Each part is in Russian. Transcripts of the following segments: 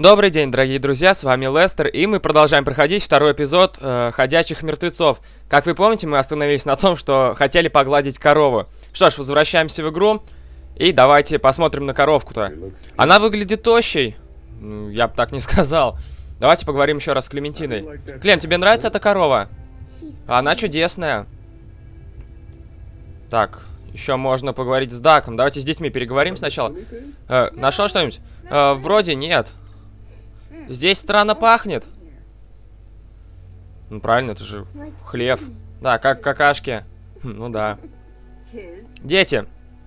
Добрый день, дорогие друзья, с вами Лестер, и мы продолжаем проходить второй эпизод «Ходячих мертвецов». Как вы помните, мы остановились на том, что хотели погладить корову. Что ж, возвращаемся в игру, и давайте посмотрим на коровку-то. Она выглядит тощей. Я бы так не сказал. Давайте поговорим еще раз с Клементиной. Клем, тебе нравится эта корова? Она чудесная. Так, еще можно поговорить с Даком. Давайте с детьми переговорим сначала. Нашел что-нибудь? Вроде нет. Здесь странно пахнет. Ну правильно, это же хлев. Да, как какашки. Ну да. Дети.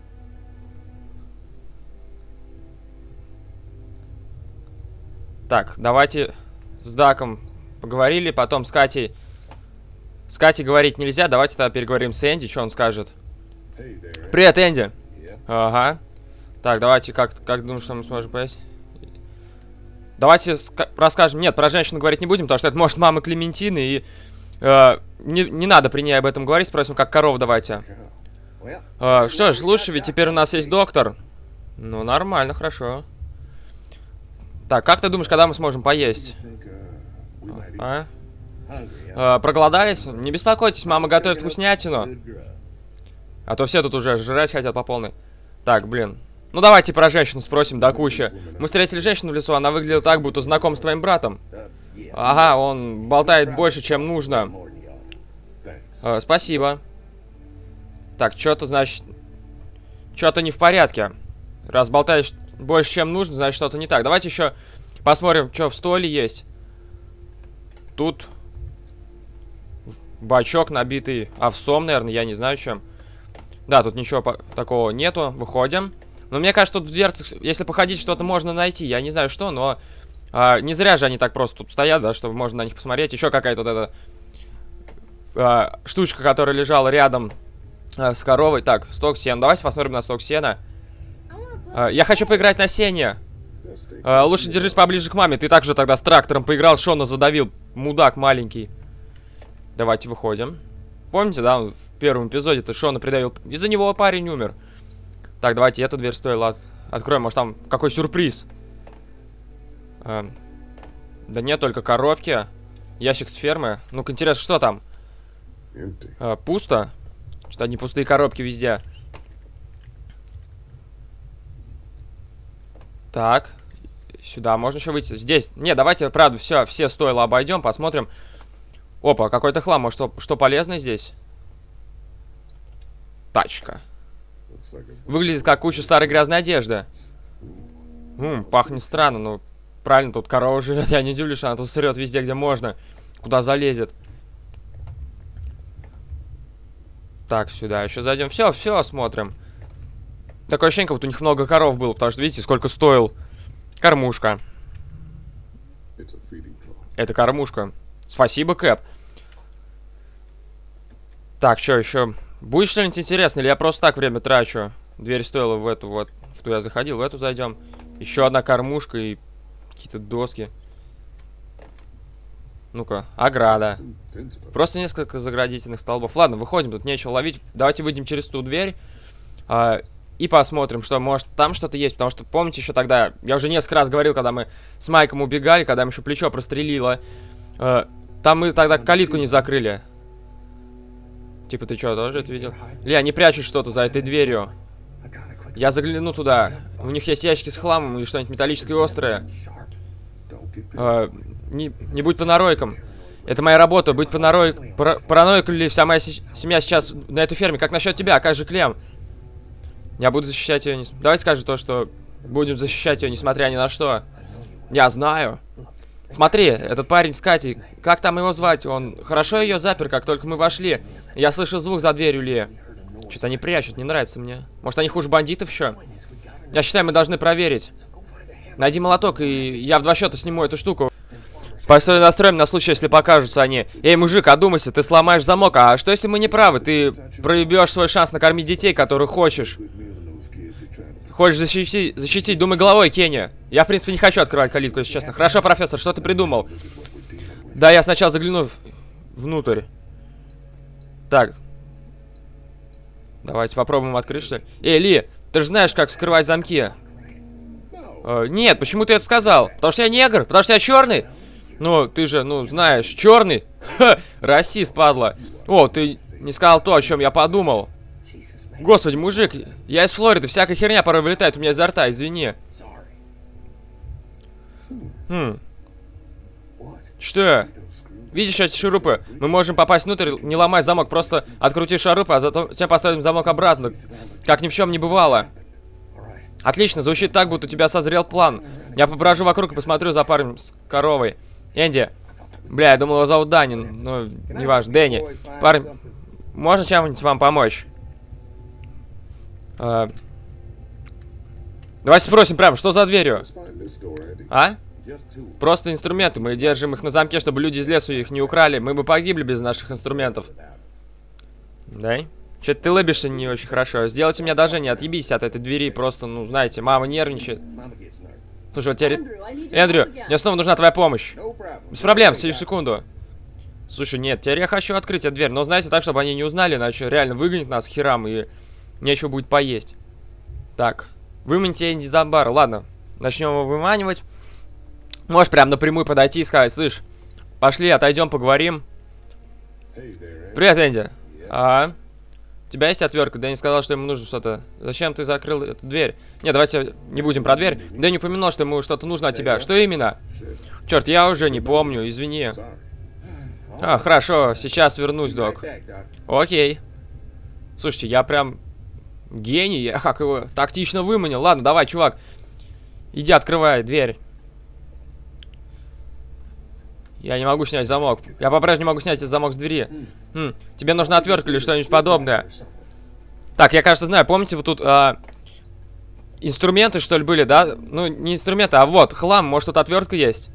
Так, давайте с Даком поговорили, потом с Катей. С Катей говорить нельзя, давайте тогда переговорим с Энди, что он скажет. Привет, Энди. Ага. Так, давайте, как думаю, что мы сможем поесть? Давайте расскажем. Нет, про женщину говорить не будем, потому что это может мама Клементины, и не надо при ней об этом говорить, спросим, как корову давайте. Что ж, лучше, ведь теперь у нас есть доктор. Ну, нормально, хорошо. Так, как ты думаешь, когда мы сможем поесть? Проголодались? Не беспокойтесь, мама готовит вкуснятину. А то все тут уже жрать хотят по полной. Так, блин. Ну давайте про женщину спросим до кучи. Мы встретили женщину в лесу, она выглядела так, будто знаком с твоим братом. Ага, он болтает больше, чем нужно. Спасибо. Так, что-то, значит... Что-то не в порядке. Раз болтаешь больше, чем нужно, значит, что-то не так. Давайте еще посмотрим, что в столе есть. Тут... бачок, набитый овсом, наверное, я не знаю чем. Да, тут ничего такого нету. Выходим. Но мне кажется, тут в дверцах, если походить, что-то можно найти. Я не знаю что, но не зря же они так просто тут стоят, да, чтобы можно на них посмотреть. Еще какая-то вот эта штучка, которая лежала рядом с коровой. Так, сток сена. Давайте посмотрим на сток сена. Я хочу поиграть на сене. Лучше держись поближе к маме. Ты также тогда с трактором поиграл, Шона задавил. Мудак маленький. Давайте выходим. Помните, да, в первом эпизоде-то Шона придавил. Из-за него парень умер. Так, давайте эту дверь стоило откроем. Может, там какой сюрприз? Да нет, только коробки. Ящик с фермы. Ну-ка, интересно, что там? Пусто. Что-то одни пустые коробки везде. Так. Сюда можно еще выйти. Здесь. Не, давайте, правда, все стоило обойдем, посмотрим. Опа, какой-то хлам. Может, что полезное здесь? Тачка. Выглядит как куча старой грязной одежды. Пахнет странно, но правильно, тут корова живет. Я не удивлюсь, что она тут срет везде, где можно. Куда залезет. Так, сюда еще зайдем. Все осмотрим. Такое ощущение, как будто у них много коров было, потому что видите, сколько стоил кормушка. Это кормушка. Спасибо, Кэп. Так, что еще? Будет что-нибудь интересное, или я просто так время трачу? Дверь стоила в эту вот, в ту я заходил, в эту зайдем. Еще одна кормушка и какие-то доски. Ну-ка, ограда. Просто несколько заградительных столбов. Ладно, выходим, тут нечего ловить. Давайте выйдем через ту дверь. И посмотрим, что, может, там что-то есть. Потому что, помните, еще тогда, я уже несколько раз говорил, когда мы с Майком убегали, когда мы еще плечо прострелило. Там мы тогда калитку не закрыли. Типа, ты что, тоже это видел? Или они прячут что-то за этой дверью. Я загляну туда. У них есть ящики с хламом или что-нибудь металлическое и острое. Не будь параноиком. Это моя работа, быть параноиком ли вся моя семья сейчас на этой ферме. Как насчет тебя? А как же Клем? Я буду защищать ее. Давай скажи то, что будем защищать ее, несмотря ни на что. Я знаю. Смотри, этот парень с Катей, как там его звать? Он хорошо ее запер, как только мы вошли. Я слышал звук за дверью, Ли. Что-то они прячут, не нравится мне. Может, они хуже бандитов еще? Я считаю, мы должны проверить. Найди молоток, и я в 2 счета сниму эту штуку. Постой, настроим на случай, если покажутся они. Эй, мужик, одумайся, ты сломаешь замок. А что, если мы не правы? Ты проебешь свой шанс накормить детей, которых хочешь. Хочешь защитить, думай головой, Кенни. Я, в принципе, не хочу открывать калитку, если честно. Хорошо, профессор, что ты придумал? Да, я сначала загляну внутрь. Так. Давайте попробуем открыть, что ли. Эй, Ли, ты же знаешь, как вскрывать замки. Нет, почему ты это сказал? Потому что я негр? Потому что я черный? Ну, ты же, ну, знаешь, черный? Ха, расист, падла. О, ты не сказал то, о чем я подумал. Господи, мужик, я из Флориды, всякая херня порой вылетает у меня изо рта, извини. Что? Видишь эти шурупы? Мы можем попасть внутрь, не ломай замок, просто открути шурупы, а затем поставим замок обратно, как ни в чем не бывало. Отлично, звучит так, будто у тебя созрел план. Я поброжу вокруг и посмотрю за парнем с коровой. Энди. Бля, я думал, его зовут Данин. Ну, неважно. Дэнни. Парень, можно чем-нибудь вам помочь? Давайте спросим прямо, что за дверью? А? Просто инструменты. Мы держим их на замке, чтобы люди из лесу их не украли. Мы бы погибли без наших инструментов. Да? Че-то ты лыбишься не очень хорошо. Сделайте мне одолжение, отъебись от этой двери. Просто, ну, знаете, мама нервничает. Слушай, вот теперь... Эндрю, мне снова нужна твоя помощь. Без проблем, сию секунду. Слушай, нет, теперь я хочу открыть эту дверь. Но, знаете, так, чтобы они не узнали, иначе реально выгонят нас к херам и нечего будет поесть. Так, выманите Энди за бар. Ладно, начнем его выманивать. Можешь прям напрямую подойти и сказать: слышь, пошли, отойдем, поговорим. Привет, Энди. У тебя есть отвертка? Дэнни сказал, что ему нужно что-то. Зачем ты закрыл эту дверь? Нет, давайте не будем про дверь. Дэнни упомянул, что ему что-то нужно от тебя. Что именно? Черт, я уже не помню, извини. Хорошо, сейчас вернусь, док. Окей. Слушайте, я прям гений. Я как его тактично выманил. Ладно, давай, чувак. Иди, открывай дверь. Я не могу снять замок. Я по-прежнему не могу снять этот замок с двери. Тебе нужна отвертка или что-нибудь подобное? Так, я, кажется, знаю. Помните, вот тут инструменты, что ли, были, да? Ну, не инструменты, а вот, хлам. Может, тут отвертка есть?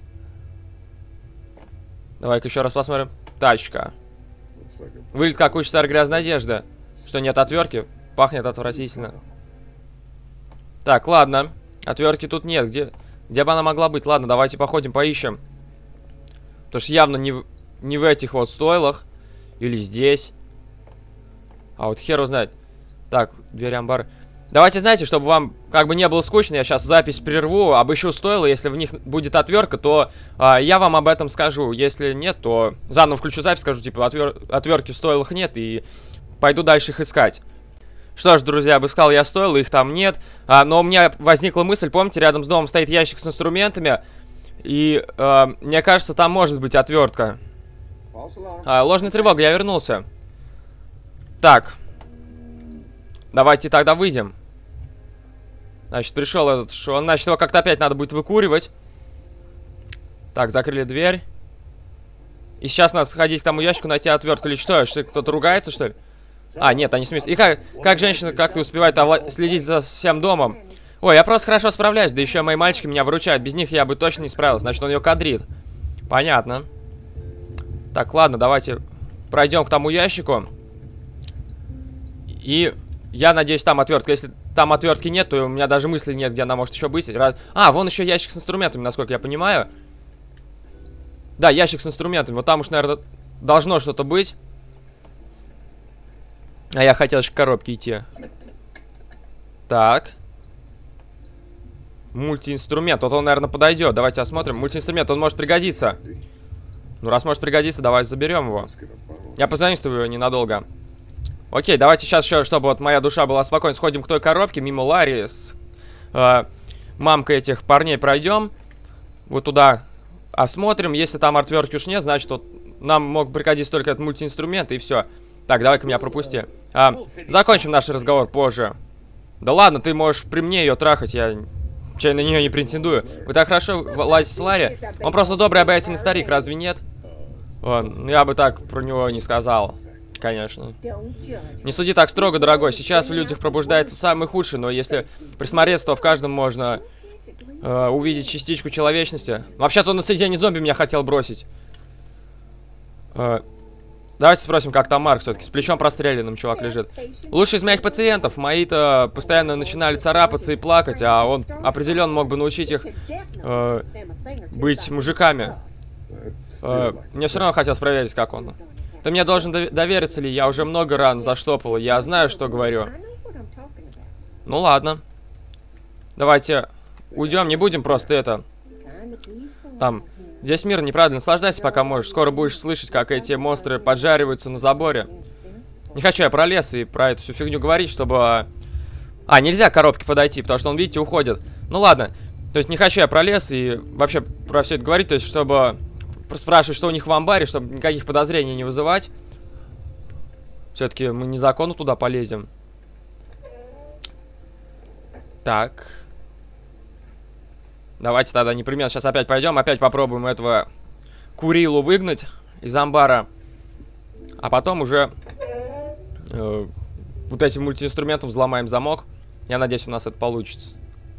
Давай-ка еще раз посмотрим. Тачка. Выглядит как очень старая грязная одежда. Что, нет отвертки? Пахнет отвратительно. Так, ладно. Отвертки тут нет. Где бы она могла быть? Ладно, давайте походим, поищем. Потому что явно не в этих вот стойлах. Или здесь. А вот хер его знает. Так, дверь амбара. Давайте, знаете, чтобы вам как бы не было скучно, я сейчас запись прерву, обыщу стойла. Если в них будет отвертка, то я вам об этом скажу. Если нет, то заново включу запись, скажу, типа, отвертки в стойлах нет, и пойду дальше их искать. Что ж, друзья, обыскал я стойла, их там нет. Но у меня возникла мысль, помните, рядом с домом стоит ящик с инструментами. И мне кажется, там может быть отвертка. Ложная тревога, я вернулся. Так. Давайте тогда выйдем. Значит, пришел этот шон. Значит, его как-то опять надо будет выкуривать. Так, закрыли дверь. И сейчас надо сходить к тому ящику, найти отвертку или что? Что, кто-то ругается, что ли? Нет, они смеются. И как женщина как-то успевает следить за всем домом? Ой, я просто хорошо справляюсь, да еще мои мальчики меня выручают. Без них я бы точно не справился, значит, он ее кадрит. Понятно. Так, ладно, давайте пройдем к тому ящику. И я надеюсь, там отвертка. Если там отвертки нет, то у меня даже мысли нет, где она может еще быть. Вон еще ящик с инструментами, насколько я понимаю. Да, ящик с инструментами. Вот там уж, наверное, должно что-то быть. А я хотел еще к коробке идти. Так. Мультиинструмент. Вот он, наверное, подойдет. Давайте осмотрим. Мультиинструмент, он может пригодиться. Ну, раз может пригодиться, давай заберем его. Я позаимствую ненадолго. Окей, давайте сейчас еще, чтобы вот моя душа была спокойна, сходим к той коробке, мимо Ларри с мамкой этих парней пройдем. Вот туда осмотрим. Если там отвертки уж нет, значит, вот нам мог пригодиться только этот мультиинструмент, и все. Так, давай-ка меня пропусти. Закончим наш разговор позже. Да ладно, ты можешь при мне ее трахать, я на нее не претендую. Вы так хорошо ладите с Ларри. Он просто добрый, обаятельный старик, разве нет? Я бы так про него не сказал. Конечно. Не суди так строго, дорогой. Сейчас в людях пробуждается самый худший, но если присмотреться, то в каждом можно увидеть частичку человечности. Вообще-то он на съедение зомби меня хотел бросить. Давайте спросим, как там Марк все-таки. С плечом простреленным чувак лежит. Лучший из моих пациентов. Мои-то постоянно начинали царапаться и плакать, а он определенно мог бы научить их быть мужиками. Мне все равно хотелось проверить, как он. Ты мне должен довериться, ли? Я уже много ран заштопал, я знаю, что говорю. Ну ладно. Давайте уйдем, не будем просто это... Там, здесь мир, неправда, наслаждайся, пока можешь. Скоро будешь слышать, как эти монстры поджариваются на заборе. Не хочу я про лес и про эту всю фигню говорить, чтобы... нельзя к коробке подойти, потому что он, видите, уходит. Ну ладно. То есть не хочу я про лес и вообще про все это говорить, то есть чтобы спрашивать, что у них в амбаре, чтобы никаких подозрений не вызывать. Все-таки мы незаконно туда полезем. Так. Давайте тогда непременно сейчас опять пойдем, опять попробуем этого Курилу выгнать из амбара. А потом уже вот этим мультиинструментом взломаем замок. Я надеюсь, у нас это получится.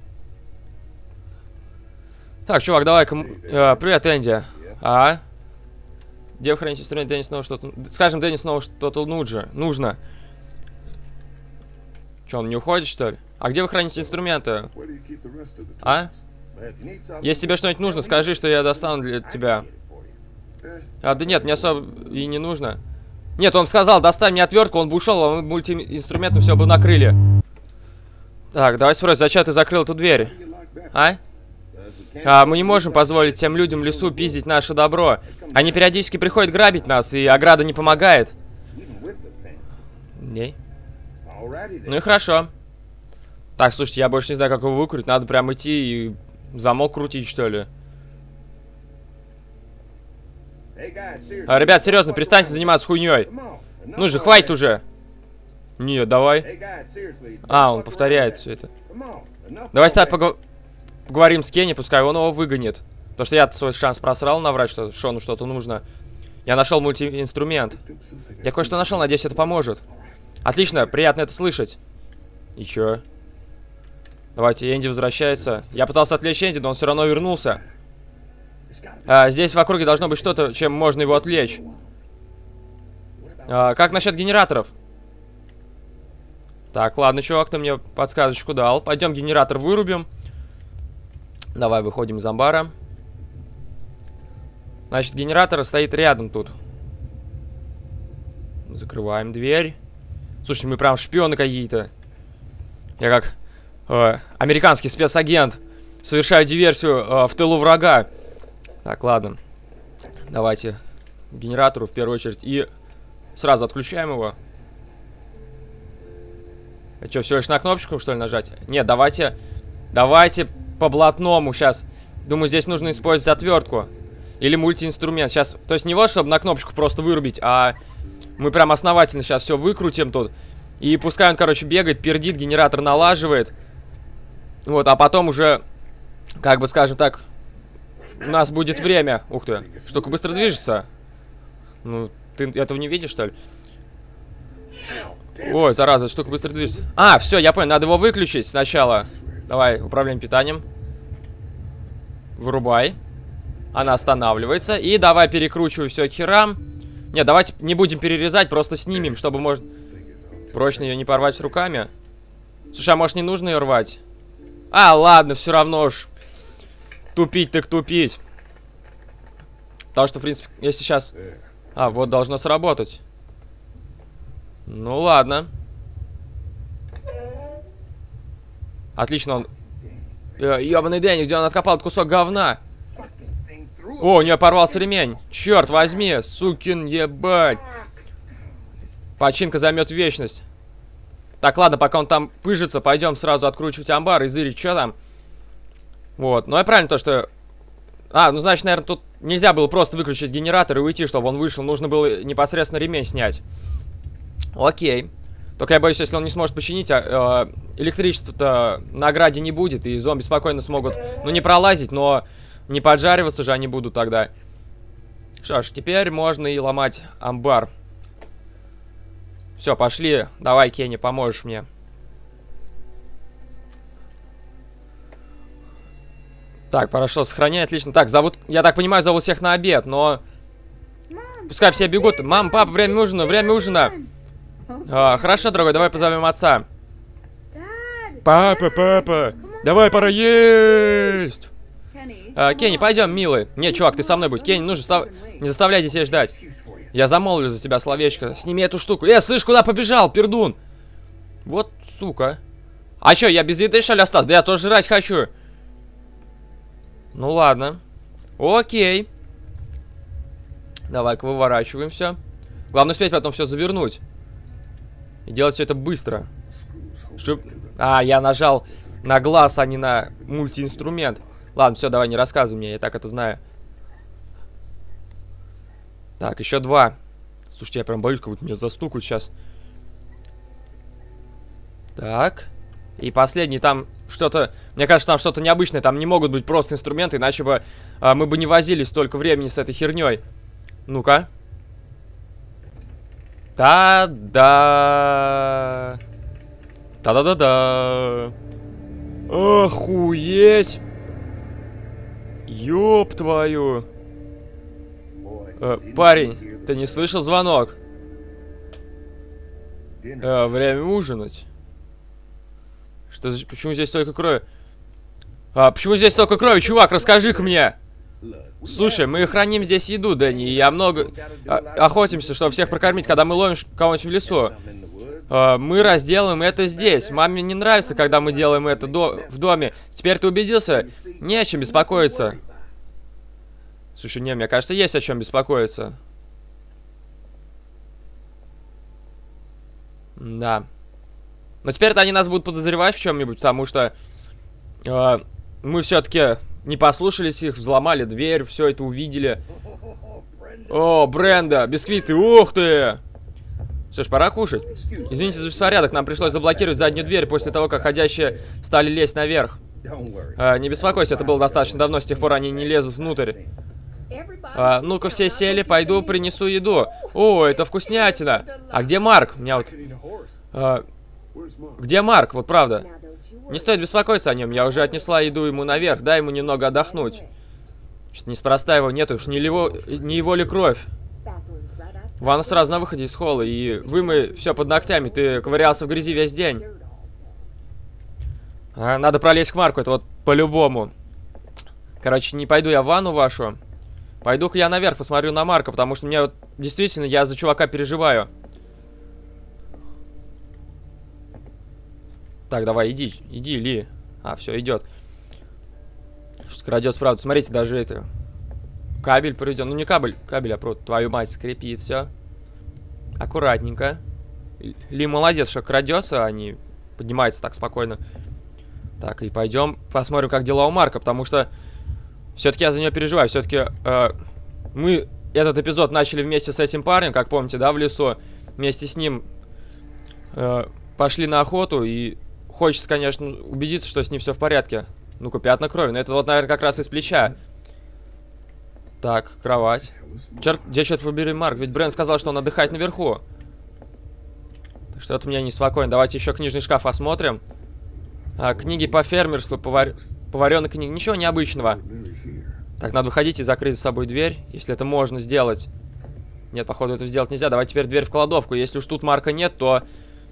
Так, чувак, давай-ка... привет, Энди. Где вы храните инструмент? Дэнни снова что-то... Скажем, Дэнни снова что-то нужно. Че, он не уходит, что ли? А где вы храните инструменты? Если тебе что-нибудь нужно, скажи, что я достану для тебя. Да нет, мне особо и не нужно. Нет, он сказал, достань мне отвертку, он бы ушел, а мы мультиинструментом все бы накрыли. Так, давай спросим, зачем ты закрыл эту дверь? Мы не можем позволить тем людям в лесу пиздить наше добро. Они периодически приходят грабить нас, и ограда не помогает. Не. Ну и хорошо. Так, слушайте, я больше не знаю, как его выкрутить. Надо прям идти и замок крутить, что ли. Ребят, серьезно, перестаньте заниматься хуйней. Ну же, хватит уже. Нет, давай. Он повторяет все это. Давай с тобой поговорим с Кенни, пускай он его выгонит. Потому что я свой шанс просрал наврать, что Шону что-то нужно. Я нашел мультиинструмент. Я кое-что нашел, надеюсь, это поможет. Отлично, приятно это слышать. И чё? Давайте, Энди возвращается. Я пытался отвлечь Энди, но он все равно вернулся. Здесь в округе должно быть что-то, чем можно его отвлечь. Как насчет генераторов? Так, ладно, чувак, ты мне подсказочку дал. Пойдем генератор вырубим. Давай, выходим из амбара. Значит, генератор стоит рядом тут. Закрываем дверь. Слушай, мы прям шпионы какие-то. Я как американский спецагент. Совершаю диверсию в тылу врага. Так, ладно. Давайте к генератору в первую очередь. И сразу отключаем его. Это что, всего лишь на кнопочку, что ли, нажать? Нет, давайте по блатному сейчас. Думаю, здесь нужно использовать отвертку. Или мультиинструмент. Сейчас, то есть не вот, чтобы на кнопочку просто вырубить, а мы прям основательно сейчас все выкрутим тут. И пускай он, короче, бегает, пердит, генератор налаживает. Вот, а потом уже, как бы, скажем так, у нас будет время. Ух ты, штука быстро движется. Ну, ты этого не видишь, что ли? Ой, зараза, штука быстро движется. Все, я понял, надо его выключить сначала. Давай, управление питанием. Вырубай. Она останавливается. И давай перекручивай все к херам. Нет, давайте не будем перерезать, просто снимем, чтобы, может, прочно ее не порвать руками. Слушай, а может не нужно ее рвать? Ладно, все равно ж. Тупить так тупить. Потому что, в принципе, если сейчас... вот должно сработать. Ну ладно. Отлично, он... Ёбаный Дэнни, где он откопал этот кусок говна? О, у нее порвался ремень. Черт возьми, сукин ебать. Починка займет вечность. Так, ладно, пока он там пыжится, пойдем сразу откручивать амбар и зырить, что там. Вот, ну и правильно то, что... ну значит, наверное, тут нельзя было просто выключить генератор и уйти, чтобы он вышел. Нужно было непосредственно ремень снять. Окей. Только я боюсь, если он не сможет починить, электричества-то на ограде не будет, и зомби спокойно смогут, ну, не пролазить, но не поджариваться же они будут тогда. Что ж, теперь можно и ломать амбар. Все, пошли. Давай, Кенни, поможешь мне. Так, хорошо, сохраняй, отлично. Так, зовут, я так понимаю, зовут всех на обед, но... Пускай все бегут. Мам, папа, время ужина, время ужина. Хорошо, дорогой, давай позовем отца. Папа, давай, пора есть. Кенни, пойдем, милый. Не, чувак, ты со мной будь. Кенни, не заставляй детей ждать. Я замолвлю за тебя словечко. Сними эту штуку. Слышь, куда побежал, пердун? Вот, сука. А чё, я без еды, что ли, остался? Да я тоже жрать хочу. Ну ладно. Окей. Давай-ка выворачиваем все. Главное успеть потом все завернуть. И делать все это быстро. А, я нажал на глаз, а не на мультиинструмент. Ладно, все, давай, не рассказывай мне, я так это знаю. Так, еще 2. Слушайте, я прям боюсь, как будто меня застукают сейчас. Так. И последний, там что-то... Мне кажется, там что-то необычное. Там не могут быть просто инструменты, иначе бы мы бы не возились столько времени с этой херней. Ну-ка. Та-да! Та-да-да-да! Охуеть! Ёб твою! Парень, ты не слышал звонок? Время ужинать. Что, почему здесь столько крови? Почему здесь столько крови, чувак? Расскажи-ка мне! Слушай, мы храним здесь еду, Дэнни, и я много... охотимся, чтобы всех прокормить, когда мы ловим кого-нибудь в лесу. Мы разделаем это здесь. Маме не нравится, когда мы делаем это в доме. Теперь ты убедился? Не о чем беспокоиться. Слушай, не, мне кажется, есть о чем беспокоиться. Да. Но теперь-то они нас будут подозревать в чем-нибудь, потому что мы все-таки не послушались их, взломали дверь, все это увидели. О, Бренда, бисквиты, ух ты! Что ж, пора кушать. Извините за беспорядок, нам пришлось заблокировать заднюю дверь после того, как ходящие стали лезть наверх. Не беспокойся, это было достаточно давно, с тех пор они не лезут внутрь. Ну-ка, все сели, пойду принесу еду. О, это вкуснятина. А где Марк? Меня вот... где Марк? Вот правда. Не стоит беспокоиться о нем, я уже отнесла еду ему наверх, дай ему немного отдохнуть. Что-то неспроста его нету, уж не его ли кровь. Ванна сразу на выходе из холла, и вымой все под ногтями, ты ковырялся в грязи весь день. Надо пролезть к Марку, это вот по-любому. Короче, не пойду я в ванну вашу. Пойду-ка я наверх, посмотрю на Марка, потому что мне вот действительно, я за чувака переживаю. Так, давай, иди, Ли. Все, идет. Что-то крадется, правда. Смотрите, даже это... Кабель проведен. Ну, не кабель, а провод. Твою мать, скрипит, все. Аккуратненько. Ли молодец, что крадется, а не поднимается так спокойно. Так, и пойдем посмотрим, как дела у Марка, потому что все-таки я за нее переживаю. Все-таки мы этот эпизод начали вместе с этим парнем, как помните, да, в лесу. Вместе с ним пошли на охоту, и хочется, конечно, убедиться, что с ним все в порядке. Ну-ка, пятна крови. Но это вот, наверное, как раз из плеча. Так, кровать. Черт, где черт побери Марк? Ведь Брент сказал, что он отдыхает наверху. Что-то мне неспокойно. Давайте еще книжный шкаф осмотрим. Книги по фермерству, поваренные книги. Ничего необычного. Так, надо выходить и закрыть за собой дверь, если это можно сделать. Нет, походу, это сделать нельзя. Давай теперь дверь в кладовку. Если уж тут Марка нет, то...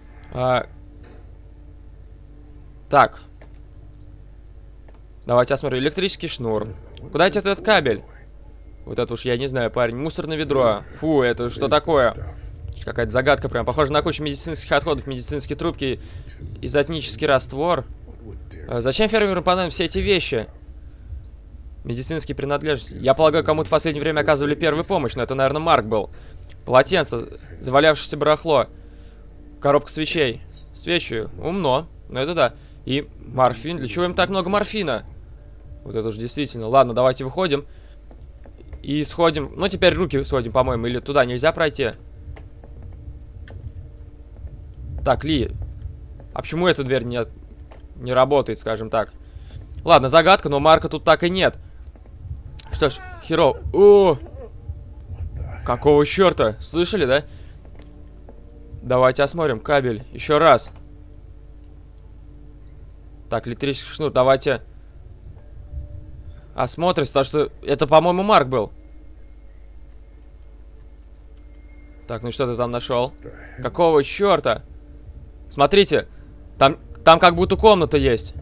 Так. Давайте осмотрим. Электрический шнур. Куда идет этот кабель? Вот это уж я не знаю, парень. Мусорное ведро. Фу, это что такое? Какая-то загадка прям. Похоже на кучу медицинских отходов, медицинские трубки, изотнический раствор. Зачем фермерам понадобились все эти вещи? Медицинские принадлежности. Я полагаю, кому-то в последнее время оказывали первую помощь, но это, наверное, Марк был. Полотенце, завалявшееся барахло. Коробка свечей. Свечи. Умно. Ну это да. И морфин. Для чего им так много морфина? Вот это уж действительно. Ладно, давайте выходим. И сходим. Ну, теперь руки сходим, по-моему. Или туда нельзя пройти? Так, Ли. А почему эта дверь не работает, скажем так? Ладно, загадка, но Марка тут так и нет. Что ж, херово. О! Какого черта? Слышали, да? Давайте осмотрим кабель. Еще раз. Так, электрический шнур. Давайте осмотрим, потому что это, по-моему, Марк был. Так, ну и что ты там нашел? Какого черта? Смотрите, там как будто комната есть.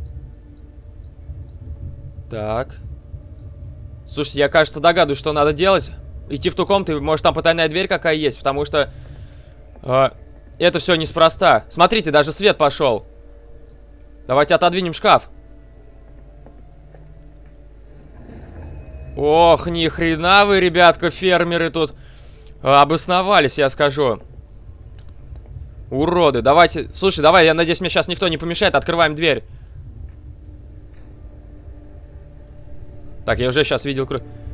Так. Слушайте, я, кажется, догадываюсь, что надо делать. Идти в ту комнату, может, там потайная дверь какая есть, потому что это все неспроста. Смотрите, даже свет пошел. Давайте отодвинем шкаф. Ох, ни хрена вы, ребятка, фермеры тут обосновались, я скажу. Уроды, давайте... Слушай, давай, я надеюсь, мне сейчас никто не помешает. Открываем дверь. Так, я уже сейчас видел...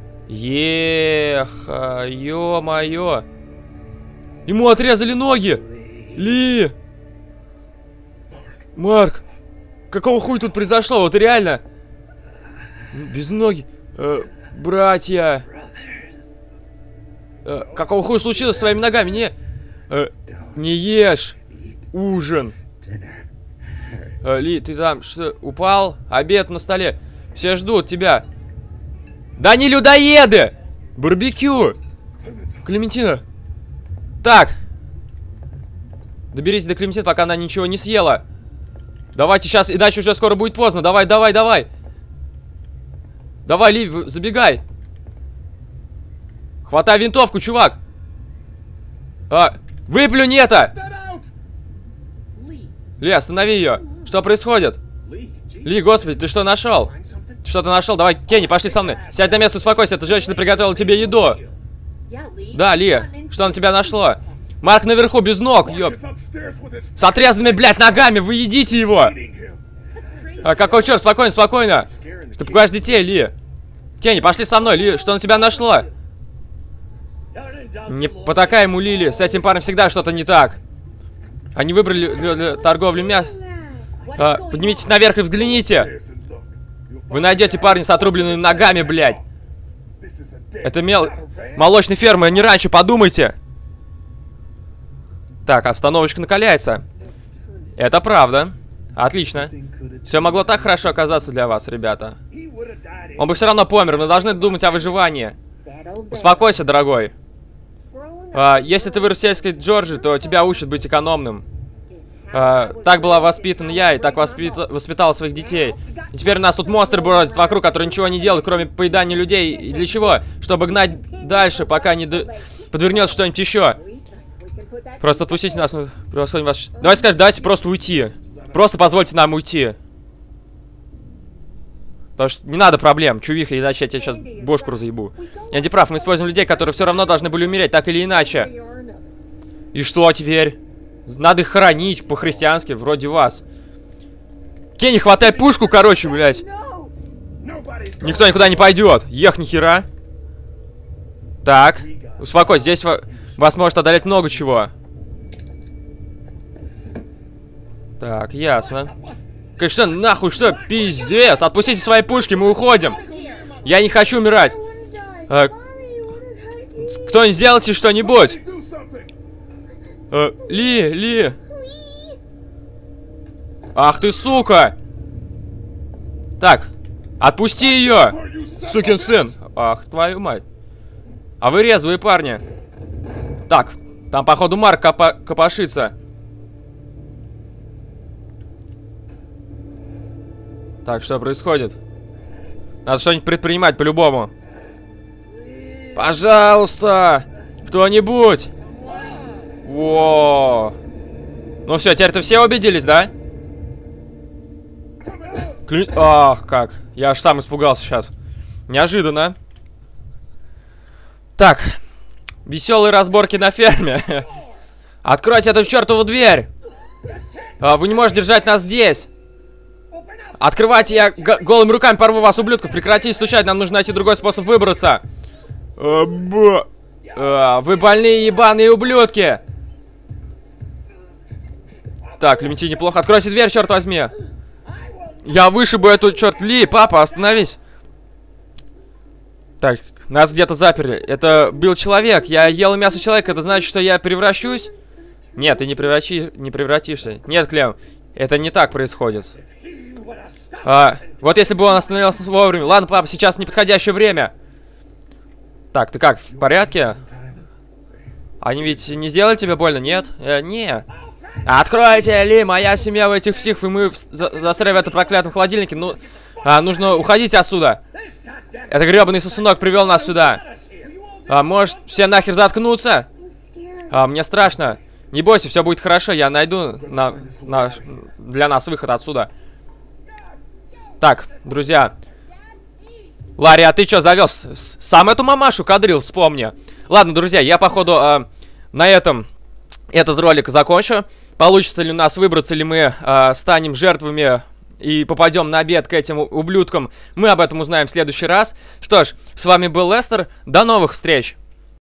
Еха, ё-моё. Ему отрезали ноги. Ли. Марк. Какого хуя тут произошло? Вот реально. Без ноги. Братья. Какого хуя случилось с твоими ногами? Не ешь. Ужин. Ли, ты там что, упал? Обед на столе. Все ждут тебя. Да не людоеды! Барбекю! Клементина. Так. Доберитесь до Клементины, пока она ничего не съела. Давайте сейчас, иначе уже скоро будет поздно. Давай, давай, давай. Давай, Ли, забегай. Хватай винтовку, чувак. Выплюнь это! Ли, останови ее. Что происходит? Ли, господи, ты что нашел? Что-то нашел? Давай, Кенни, пошли со мной. Сядь на место, успокойся, эта женщина приготовила тебе еду. Да, Ли, что на тебя нашло? Марк наверху, без ног, ёп. С отрезанными, блядь, ногами, вы едите его. Какой черт, спокойно, спокойно. Ты пугаешь детей, Ли. Кенни, пошли со мной, Ли, что на тебя нашло? Не потакай ему, Лили, с этим парнем всегда что-то не так. Они выбрали для торговли мясом. Поднимитесь наверх и взгляните. Вы найдете парня с отрубленными ногами, блядь. Это молочная ферма, не раньше, подумайте. Так, обстановочка накаляется. Это правда. Отлично. Все могло так хорошо оказаться для вас, ребята. Он бы все равно помер, мы должны думать о выживании. Успокойся, дорогой. Если ты вырос в сельской Джорджии, то тебя учат быть экономным. Так была воспитана я, и так воспитала своих детей. И теперь у нас тут монстры бродят вокруг, которые ничего не делают, кроме поедания людей. И для чего? Чтобы гнать дальше, пока не подвернется что-нибудь еще. Просто отпустите нас, мы превосходим вас. Давайте скажем, давайте просто уйти. Просто позвольте нам уйти. Потому что не надо проблем, чувиха, иначе я тебе сейчас бошку разъебу. Я не прав, мы используем людей, которые все равно должны были умереть, так или иначе. И что теперь? Надо их хоронить по-христиански, вроде вас. Кенни, хватай пушку, короче, блядь. Никто никуда не пойдет. Ех, нихера. Так, успокойся, здесь вас может одолеть много чего. Так, ясно. Как что, нахуй, что, пиздец? Отпустите свои пушки, мы уходим. Я не хочу умирать. Кто-нибудь сделайте что-нибудь. Ли. Ах ты, сука. Так, отпусти ее. Сукин сын. Ах, твою мать. А вы резвые парни. Так, там, походу, Марк копошится. Так, что происходит? Надо что-нибудь предпринимать по-любому. Пожалуйста! Кто-нибудь! Во! Ну все, теперь-то все убедились, да? Ах, как. Я аж сам испугался сейчас. Неожиданно. Так. Веселые разборки на ферме. Откройте эту чертову дверь! Вы не можете держать нас здесь! Открывайте, я голыми руками порву вас, ублюдков! Прекратите стучать, нам нужно найти другой способ выбраться! Вы больные ебаные ублюдки! Так, Клементине неплохо. Откройте дверь, черт возьми! Я вышибу эту, черт, Ли, папа, остановись! Так, нас где-то заперли. Это был человек. Я ел мясо человека. Это значит, что я превращусь? Нет, ты не превратишься. Нет, Клем, это не так происходит. Вот если бы он остановился вовремя. Ладно, папа, сейчас неподходящее время. Так, ты как, в порядке? Они ведь не сделали тебе больно, нет? Не. Откройте, Ли, моя семья в этих психов, и мы застряли в этом проклятом холодильнике. Ну, нужно уходить отсюда. Это гребаный сосунок привел нас сюда. Может, все нахер заткнуться? Мне страшно. Не бойся, все будет хорошо, я найду для нас выход отсюда. Так, друзья. Ларри, а ты что завез? Сам эту мамашу кадрил, вспомни. Ладно, друзья, я, походу, на этом этот ролик закончу. Получится ли у нас, выбраться ли мы, станем жертвами и попадем на обед к этим ублюдкам, мы об этом узнаем в следующий раз. Что ж, с вами был Лестер. До новых встреч!